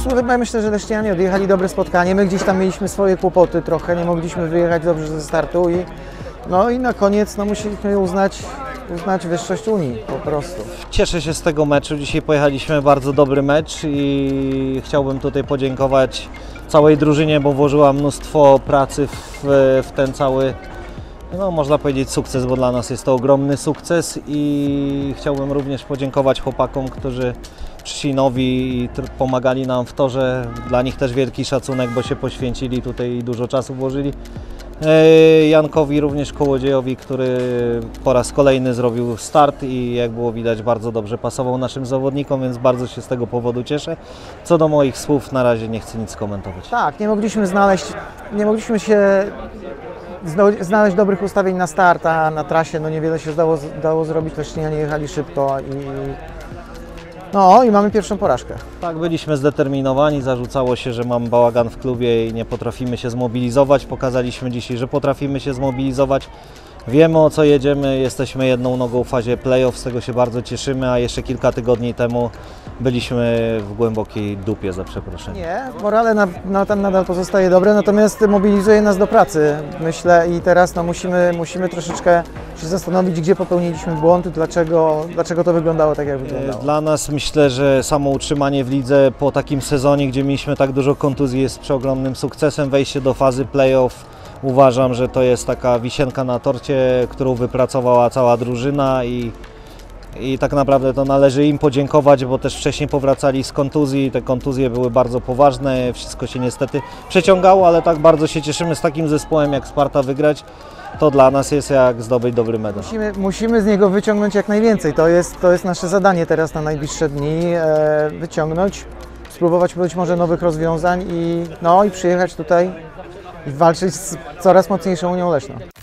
prostu chyba myślę, że Leszczyanie odjechali dobre spotkanie. My gdzieś tam mieliśmy swoje kłopoty trochę, nie mogliśmy wyjechać dobrze ze startu i na koniec musieliśmy uznać wyższość Unii po prostu. Cieszę się z tego meczu. Dzisiaj pojechaliśmy bardzo dobry mecz i chciałbym tutaj podziękować całej drużynie, bo włożyła mnóstwo pracy w ten cały, no można powiedzieć, sukces, bo dla nas jest to ogromny sukces i chciałbym również podziękować chłopakom, którzy przyszli nowi i pomagali nam w torze. Dla nich też wielki szacunek, bo się poświęcili tutaj i dużo czasu włożyli. Jankowi również Kołodziejowi, który po raz kolejny zrobił start i jak było widać bardzo dobrze pasował naszym zawodnikom, więc bardzo się z tego powodu cieszę. Co do moich słów, na razie nie chcę nic komentować. Tak, nie mogliśmy się znaleźć dobrych ustawień na start, a na trasie no niewiele się dało zrobić, Leszczynianie jechali szybko i mamy pierwszą porażkę. Tak, byliśmy zdeterminowani, zarzucało się, że mamy bałagan w klubie i nie potrafimy się zmobilizować. Pokazaliśmy dzisiaj, że potrafimy się zmobilizować. Wiemy, o co jedziemy, jesteśmy jedną nogą w fazie play-off, z tego się bardzo cieszymy, a jeszcze kilka tygodni temu byliśmy w głębokiej dupie, za przeproszeniem. Nie, morale tam nadal pozostaje dobre, natomiast mobilizuje nas do pracy, myślę, i teraz musimy troszeczkę się zastanowić, gdzie popełniliśmy błąd, dlaczego to wyglądało tak, jak wyglądało. Dla nas myślę, że samo utrzymanie w lidze po takim sezonie, gdzie mieliśmy tak dużo kontuzji, jest przeogromnym sukcesem. Wejście do fazy play-off, uważam, że to jest taka wisienka na torcie, którą wypracowała cała drużyna i tak naprawdę to należy im podziękować, bo też wcześniej powracali z kontuzji, te kontuzje były bardzo poważne, wszystko się niestety przeciągało, ale tak bardzo się cieszymy z takim zespołem jak Sparta wygrać. To dla nas jest jak zdobyć dobry medal. Musimy z niego wyciągnąć jak najwięcej, to jest nasze zadanie teraz na najbliższe dni, wyciągnąć, spróbować być może nowych rozwiązań i przyjechać tutaj i walczyć z coraz mocniejszą Unią Leszną.